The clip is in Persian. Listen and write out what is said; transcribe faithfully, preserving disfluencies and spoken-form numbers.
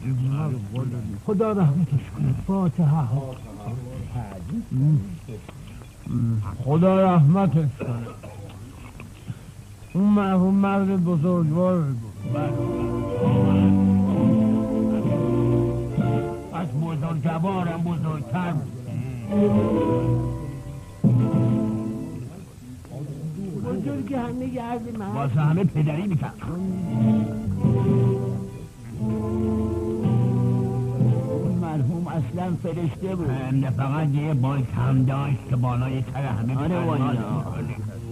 خدا رحمتش کنه. فاتحه. خدا رحمتش کنه. اون مرحوم مرد بزرگوار بود. از بزرگوارم بزرگتر بود. بزرگ همه گرد من واسه همه پدری میکرد. مرحوم اصلا فرشته بود. نه فقط یه بایک هم داشت که بالای سر همه آره والا.